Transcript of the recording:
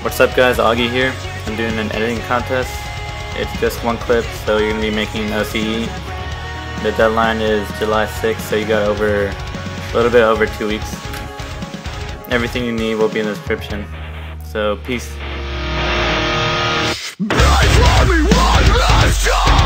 What's up guys, Augie here. I'm doing an editing contest. It's just one clip, so you're going to be making OCE. The deadline is July 6th, so you got a little bit over 2 weeks. Everything you need will be in the description. So, peace.